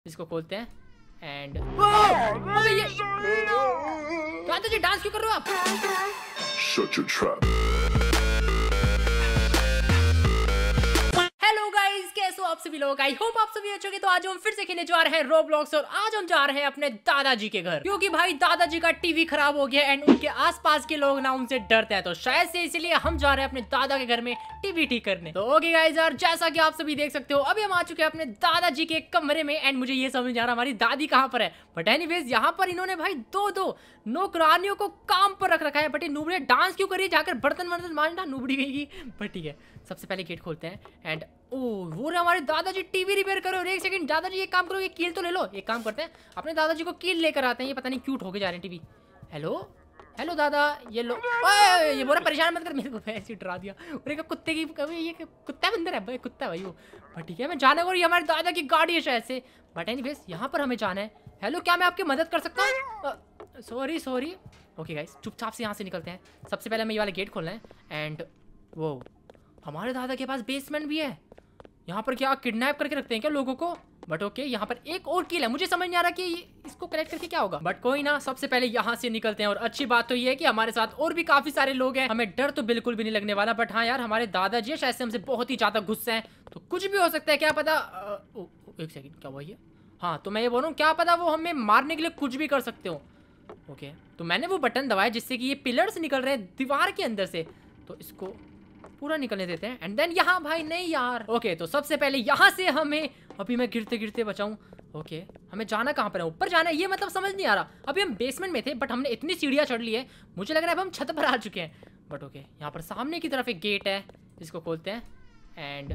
इसको खोलते हैं एंड ये दादाजी डांस क्यों कर रहे हो आप? Shut your trap. Hello guys, कैसे हो आप सभी लोग? आई होप आप सभी अच्छे होंगे। तो आज हम फिर से खेलने जा रहे हैं रोब्लॉक्स और आज हम जा रहे हैं अपने दादाजी के घर, क्योंकि भाई दादाजी का टीवी खराब हो गया एंड उनके आसपास के लोग ना उनसे डरते हैं, तो शायद से इसलिए हम जा रहे हैं अपने दादा के घर में टीवी ठीक करने। तो ओके गाइस यार, जैसा कि आप सभी देख सकते हो अभी हम आ चुके हैं अपने दादाजी के कमरे में एंड मुझे ये समझ आ रहा हमारी दादी कहाँ पर है। बट एनीवेज यहाँ पर इन्होंने भाई दो नौकरानियों को काम पर रख रखा है। बट ये नूबड़ी डांस क्यों करिए, जाकर बर्तन वर्तन मांझना नूबड़ी गई। बट ठीक है, सबसे पहले गेट खोलते हैं एंड वो हमारे दादाजी टीवी रिपेयर करो। और एक सेकंड दादाजी एक काम करो, ये कील तो ले लो। एक काम करते हैं अपने दादाजी को कील लेकर आते हैं। ये पता नहीं क्यूट होके जा रहे हैं टीवी। हेलो हेलो दादा, ये लो। ओए ये बोला परेशान मत कर, मेरे को ऐसे डरा दिया। और एक कुत्ते की ये कुत्ता बंदर है भाई, कुत्ता भाई वो। बट ठीक है, मैं जाने को, ये हमारे दादा की गाड़ी है शायद से। बट एनीवेज यहाँ पर हमें जाना है। हेलो, क्या मैं आपकी मदद कर सकता हूँ? सॉरी। ओके गाइस, चुपचाप से यहाँ से निकलते हैं। सबसे पहले हमें ये वाला गेट खोलना है एंड वो हमारे दादा के पास बेसमेंट भी है। यहाँ पर क्या किडनैप करके रखते हैं क्या लोगों को? बट ओके, यहाँ पर एक और कील है, मुझे समझ नहीं आ रहा कि इसको कलेक्ट करके क्या होगा। बट कोई ना, सबसे पहले यहाँ से निकलते हैं। और अच्छी बात तो ये है कि हमारे साथ और भी काफी सारे लोग हैं, हमें डर तो बिल्कुल भी नहीं लगने वाला। बट हाँ यार, हमारे दादाजी शायद से हमसे बहुत ही ज्यादा गुस्से हैं, तो कुछ भी हो सकता है, क्या पता। एक सेकंड, क्या हुआ ये? हाँ, तो मैं ये बोल रहा हूँ, क्या पता वो हमें मारने के लिए कुछ भी कर सकते हो। ओके, तो मैंने वो बटन दबाया जिससे कि ये पिलर्स निकल रहे हैं दीवार के अंदर से, तो इसको पूरा निकलने देते हैं एंड देन यहाँ भाई नहीं यार। ओके, तो सबसे पहले यहाँ से हमें, अभी मैं गिरते गिरते बचाऊं। ओके, हमें जाना कहाँ पर है? ऊपर जाना है, ये मतलब समझ नहीं आ रहा। अभी हम बेसमेंट में थे बट हमने इतनी सीढ़ियाँ चढ़ ली है, मुझे लग रहा है अब हम छत पर आ चुके हैं। बट ओके, यहाँ पर सामने की तरफ एक गेट है, इसको खोलते हैं एंड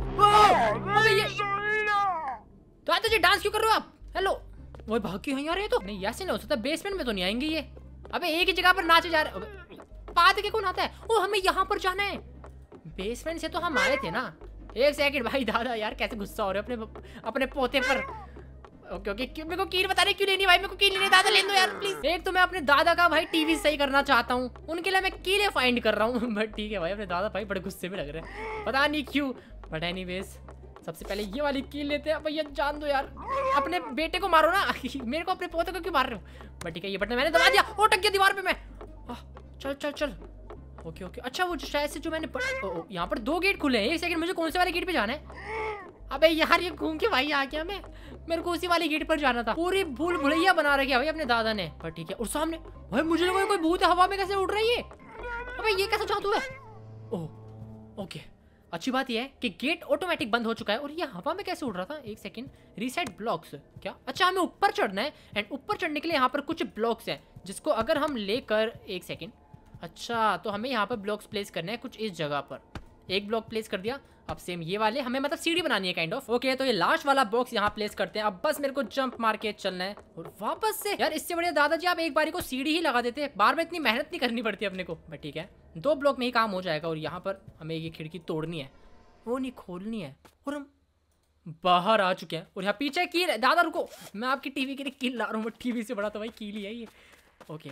दादाजी डांस क्यों कर रहे हो आप? हेलो, वो भाग क्यों यार? ये तो नहीं, ऐसे नहीं हो सकता, बेसमेंट में तो नहीं आएंगे ये। अबे एक ही जगह पर नाचे जा रहे, पाद के कौन आता है? ओ, हमें यहाँ पर जाना है, बेसमेंट से तो हम आए थे ना। एक सेकंड भाई, दादा यार कैसे गुस्सा हो रहे हो अपने पोते पर। ओके मेरे को कील बता रहे क्यों लेनी भाई? मेरे को कील लेनी, दादा ले दो यार प्लीज। एक तो मैं अपने दादा का भाई टीवी सही करना चाहता हूँ, उनके लिए मैं कीलें फाइंड कर रहा हूँ। बट ठीक है भाई, अपने दादा भाई बड़े गुस्से में लग रहे हैं, पता नहीं क्यों। बट एनीवेज सबसे पहले ये वाली कील लेते हैं। भैया जान दो यार, अपने बेटे को मारो ना, मेरे को अपने पोते को क्यों मार रहे हो? बट ठीक है, ये बटन मैंने दबा दिया, ओ टक गया दीवार पे मैं। चल ओके अच्छा, वो शायद से जो मैंने यहाँ पर दो गेट खुले हैं। एक सेकंड, मुझे कौन से वाले गेट पे जाना है? अबे यार ये घूम के भाई आ गया मैं, मेरे को उसी वाले गेट पर जाना था। पूरी भूल भुलैया बना रखी भाई अपने दादा ने। पर ठीक है, और सामने भाई मुझे लगा कोई भूत है, हवा में कैसे उड़ रही है? अबे ये कैसा जादू है? ओह ओके, अच्छी बात यह है कि गेट ऑटोमेटिक बंद हो चुका है। और ये हवा में कैसे उड़ रहा था? एक सेकंड, रीसेट ब्लॉक्स क्या? अच्छा, हमें ऊपर चढ़ना है एंड ऊपर चढ़ने के लिए यहाँ पर कुछ ब्लॉक्स हैं, जिसको अगर हम लेकर, एक सेकंड, अच्छा तो हमें यहाँ पर ब्लॉक्स प्लेस करने हैं कुछ इस जगह पर। एक ब्लॉक प्लेस कर दिया, अब सेम ये वाले हमें मतलब सीढ़ी बनानी है काइंड ऑफ। ओके, तो ये लास्ट वाला बॉक्स यहाँ प्लेस करते हैं। अब बस मेरे को जंप मार के चलना है और वापस से। यार इससे बढ़िया दादाजी आप एक बारी को सीढ़ी ही लगा देते, बार बार इतनी मेहनत नहीं करनी पड़ती अपने को। बट ठीक है, 2 ब्लॉक में ही काम हो जाएगा। और यहाँ पर हमें ये खिड़की तोड़नी है, वो नहीं खोलनी है, और हम बाहर आ चुके हैं। और यहाँ पीछे कील है। दादा रुको, मैं आपकी टीवी के लिए कील ला रहा हूँ। टीवी से बड़ा तो भाई कील ही है ये। ओके,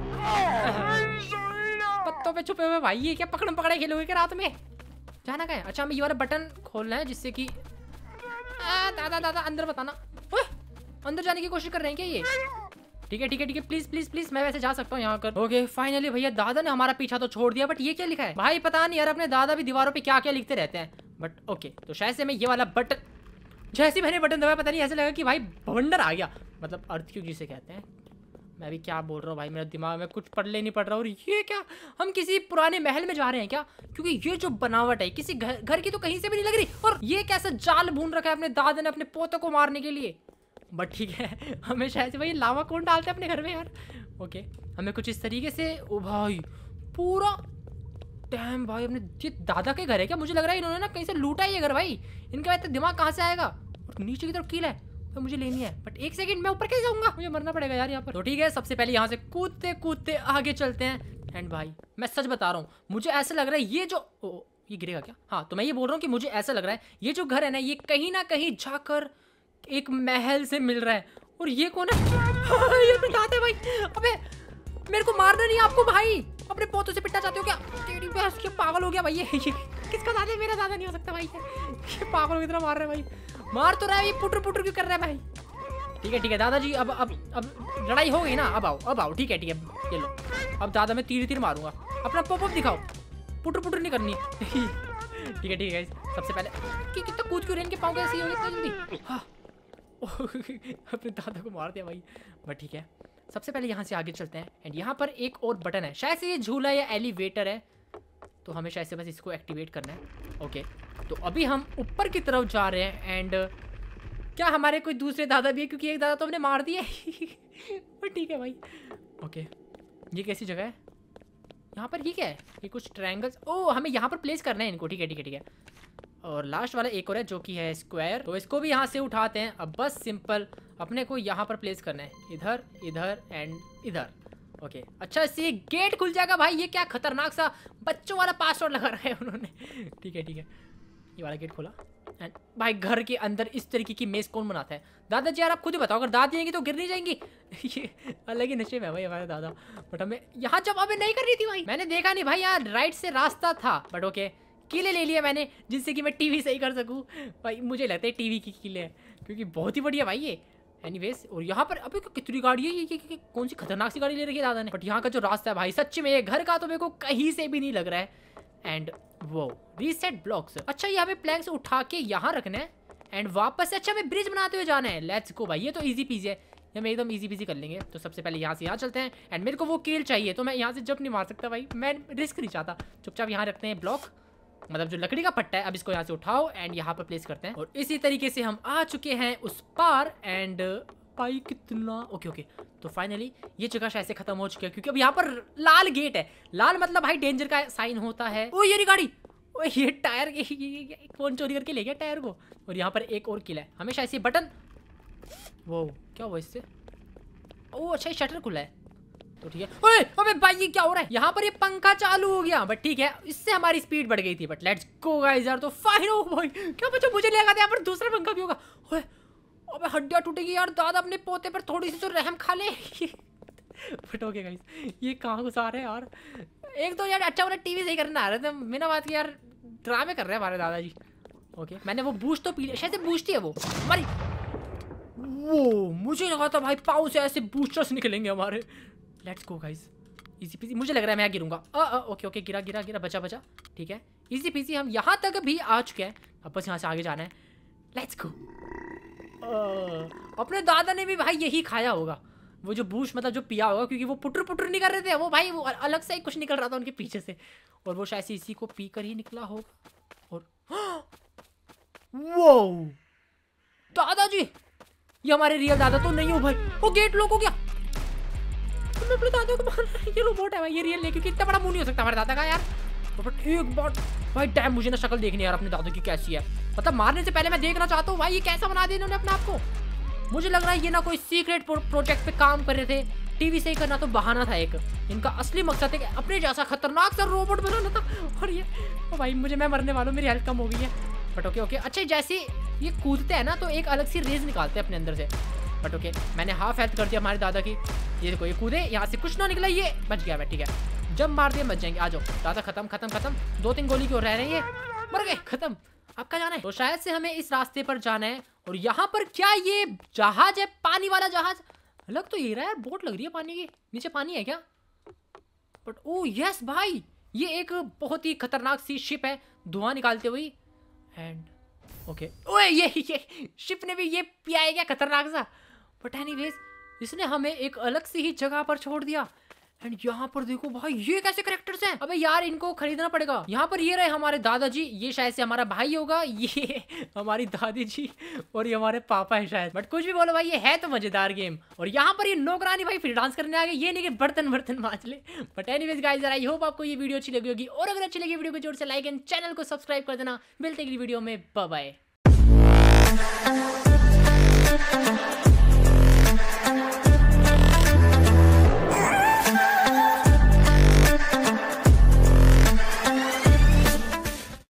पत्तों पे छुपे हुए भाई, ये क्या पकड़म पकड़े खेलोगे क्या रात में? जाना क्या है? अच्छा, हमें ये वाला बटन खोलना है जिससे कि दादा अंदर बताना। अंदर जाने की कोशिश कर रहे हैं क्या ये? ठीक है प्लीज मैं वैसे जा सकता हूँ यहाँ कर। ओके फाइनली भैया दादा ने हमारा पीछा तो छोड़ दिया। बट ये क्या लिखा है भाई? पता नहीं यार, अपने दादा भी दीवारों पे क्या क्या लिखते रहते हैं। बट ओके, तो शायद से मैं ये वाला बटन, जैसे ही मैंने बटन दबाया पता नहीं ऐसे लगा कि भाई बवंडर आ गया, मतलब अर्थ क्यों जिसे कहते हैं। मैं भी क्या बोल रहा हूँ भाई, मेरे दिमाग में कुछ पढ़ले नहीं पड़ रहा। और ये क्या, हम किसी पुराने महल में जा रहे हैं क्या? क्योंकि ये जो बनावट है किसी घर की तो कहीं से भी नहीं लग रही। और ये कैसा जाल भून रखा है अपने दादा ने अपने पोतों को मारने के लिए। बट ठीक है, हमें शायद से भाई लावा कौन डालते हैं अपने घर में यार। ओके, हमें कुछ इस तरीके से, ओ भाई पूरा डैम भाई, अपने ये दादा के घर है क्या? मुझे लग रहा है इन्होंने ना कहीं से लूटा है ये घर भाई, इनके बाद दिमाग कहाँ से आएगा? और नीचे की तरफ कील है तो मुझे लेनी है। बट एक सेकंड, मैं ऊपर कैसे जाऊंगा? मुझे मरना पड़ेगा यार यहाँ पर। तो ठीक है, सबसे पहले यहाँ से कूदते कूदते आगे चलते हैं। एंड भाई मैं सच बता रहा हूँ, मुझे ऐसा लग रहा है ये जो ये गिरेगा क्या? हाँ, तो मैं ये बोल रहा हूँ कि मुझे ऐसा लग रहा है ये जो घर है ना, ये कहीं ना कहीं जाकर एक महल से मिल रहा है। और ये कौन है? ये तो दादा है भाई। अबे मेरे को मारना नहीं आपको भाई, अपने पोतों से पिटना चाहते हो क्या? तेरी बहस, क्या पागल हो गया भाई? ये किसका दादा है? मेरा दादा नहीं हो सकता भाई, ये पागल की तरह मार रहा है भाई। मार तो रहा है, ये पुटर पुटर क्यों कर रहा है भाई? ठीक है दादाजी, अब लड़ाई हो गई ना, अब आओ। ठीक है ये लो। अब दादा मैं तीर मारूंगा। अपना पॉप दिखाओ, पुटर नहीं करनी। ठीक है गाइस, सबसे पहले कितना कूद क्यों रहे, इनके पाँव कैसे हो गए इतनी जल्दी। हाँ अपने दादा को मार दिया भाई। बट ठीक है, सबसे पहले यहाँ से आगे चलते हैं। एंड यहाँ पर एक और बटन है, शायद से ये झूला या एलिवेटर है, तो हमें शायद से बस इसको एक्टिवेट करना है। ओके, तो अभी हम ऊपर की तरफ जा रहे हैं। एंड क्या हमारे कोई दूसरे दादा भी है, क्योंकि एक दादा तो हमने मार दिया। बट ठीक है भाई। ओके, ये कैसी जगह है? यहाँ पर ये क्या है? ये कुछ ट्रायंगल्स, ओह हमें यहाँ पर प्लेस करना है इनको। ठीक है। और लास्ट वाला एक और है जो कि है स्क्वायर, तो इसको भी यहाँ से उठाते हैं। अब बस सिंपल अपने को यहाँ पर प्लेस करना है, इधर एंड इधर। ओके, अच्छा इससे ये गेट खुल जाएगा भाई। ये क्या खतरनाक सा बच्चों वाला पासवर्ड लगा रहा है उन्होंने। ठीक है, ये वाला गेट खोला। एंड भाई घर के अंदर इस तरीके की मेज कौन बनाता है? दादाजी यार आप खुद ही बताओ, अगर दादी आएंगी तो गिर नहीं जाएंगी? ये अलग ही नशे में है भाई हमारे दादा। बट हमें यहाँ जब हमें नहीं करनी थी भाई, मैंने देखा नहीं भाई, यार राइट से रास्ता था। बट ओके, कीले ले लिए मैंने, जिससे कि मैं टीवी सही कर सकूँ। भाई मुझे लगता है टीवी की कीले है, क्योंकि बहुत ही बढ़िया भाई ये। एनीवेज, और यहाँ पर अभी कितनी गाड़ी है, ये कौन सी खतरनाक सी गाड़ी ले रखी है दादा ने। बट यहाँ का जो रास्ता है भाई, सच में ये घर का तो मेरे को कहीं से भी नहीं लग रहा है। एंड वो रीसेट ब्लॉक्स, अच्छा ये हमें प्लैंक्स उठा के यहाँ रखना है एंड वापस से अच्छा हमें ब्रिज बनाते हुए जाना है। लेट्स गो भाई, ये तो इजी पीजी है, ये हम एकदम इजी पीजी कर लेंगे। तो सबसे पहले यहाँ से यहाँ चलते हैं। एंड मेरे को वो कील चाहिए, तो मैं यहाँ से जंप नहीं मार सकता भाई, मैं रिस्क नहीं चाहता। चुपचाप यहाँ रखते हैं ब्लॉक, मतलब जो लकड़ी का पट्टा है। अब इसको यहाँ से उठाओ एंड यहाँ पर प्लेस करते हैं। और इसी तरीके से हम आ चुके हैं उस पार। एंड भाई कितना ओके, तो फाइनली ये जगह शायद से खत्म हो चुकी है, क्योंकि अब यहाँ पर लाल गेट है। लाल मतलब भाई डेंजर का साइन होता है। ओ ये गाड़ी, ओ ये टायर, कौन चोरी करके ले गया टायर को? और यहाँ पर एक और किला है, हमें शायद से बटन, वो क्या हुआ इससे? ओ अच्छा ये शटर खुला है, तो ठीक है। ओए अबे भाई ये क्या हो रहा है? यहाँ पर ये पंखा चालू हो गया। बट ठीक है, इससे हमारी स्पीड बढ़ गई थी। बट लेट्स गो गाइस यार, तो फाइन हो भाई। क्या बच्चा, मुझे लगा था यहाँ पर दूसरा पंखा भी होगा। ओए अबे हड्डियाँ टूटेगी यार, दादा अपने पोते पर थोड़ी सी तो रहम खा ले। बट ओके गाइस, ये कहाँ घुसा रहे हैं यार? एक तो यार अच्छा वाला टीवी सही करना आ रहे थे, बिना बात की यार ड्रामे कर रहे हैं हमारे दादाजी। ओके, मैंने वो बूस्ट तो पी लिया, शायद से बूस्ट ही है वो हमारी। वो मुझे लगा था भाई पाँव से ऐसे बूस्टर्स निकलेंगे हमारे। Let's go guys, easy peasy. मुझे लग रहा है मैं गिरूंगा। ओके, गिरा, बचा। ठीक है, इजी पीसी, हम यहाँ तक भी आ चुके हैं। अब बस यहाँ से आगे जाना है। Let's go. अपने दादा ने भी भाई यही खाया होगा, वो जो बूस्ट मतलब जो पिया होगा, क्योंकि वो पुटर नहीं कर रहे थे वो भाई, वो अलग से ही कुछ निकल रहा था उनके पीछे से, और वो शायद से इसी को पी कर ही निकला होगा। और वो दादाजी, ये हमारे रियल दादा तो नहीं हो भाई। वो गेट लॉक हो गया, मैं अपने दादा को मार, ये रोबोट है भाई, ये रियल नहीं, क्योंकि इतना बड़ा मुंह नहीं हो सकता हमारे दादा का यार। बट एक बार भाई टाइम, मुझे ना शक्ल देखनी यार अपने दादा की कैसी है, मतलब मारने से पहले मैं देखना चाहता हूँ भाई ये कैसा बना दिया इन्होंने अपने आप को। मुझे लग रहा है ये ना कोई सीक्रेट प्रोजेक्ट पे काम कर रहे थे, टीवी से ही करना तो बहाना था एक, इनका असली मकसद है अपने जैसा खतरनाक सा रोबोट बनाना था। और ये भाई मुझे, मैं मरने वाला हूँ, मेरी हेल्थ कम हो गई है। बट ओके, अच्छा जैसे ये कूदते हैं ना तो एक अलग सी रेज निकालते हैं अपने अंदर से। बट ओके, मैंने हाफ हेल्थ कर दिया हमारे दादा की। ये देखो ये कूदे, यहाँ से कुछ ना निकला, ये बच गया मैं। ठीक है, जब मार दिया बच जाएंगे। आ जाओ दादा, खत्म। 2-3 गोली की और रह रही है, मर गए, खत्म। अब कहाँ जाना है? तो शायद से हमें इस रास्ते पर जाना है। और यहाँ पर क्या ये जहाज है, पानी वाला जहाज लग तो ये रहा है, बोट लग रही है पानी की, नीचे पानी है क्या? बट ओ यस भाई, ये एक बहुत ही खतरनाक सी शिप है धुआं निकालते हुए। एंड ओके, ओए ये शिप ने भी ये पिया है क्या खतरनाक सा? बट एनीवेज, इसने हमें एक अलग सी ही जगह पर छोड़ दिया। एंड यहाँ पर देखो भाई, ये कैसे कैरेक्टर्स हैं? अबे यार इनको खरीदना पड़ेगा। यहाँ पर ये रहे हमारे दादाजी, ये शायद से हमारा भाई होगा, ये हमारी दादी जी, और ये हमारे पापा है शायद। बट कुछ भी बोलो भाई, ये है तो मजेदार गेम। और यहाँ पर ये नौकरानी भाई फिर डांस करने आ गए, ये नहीं कि बर्तन मांज ले। But anyways guys, I hope आपको ये वीडियो अच्छी लगी होगी, और अगर अच्छी लगी वीडियो को जोर से लाइक एंड चैनल को सब्सक्राइब कर देना। मिलते हैं अगली वीडियो में, बाय बाय।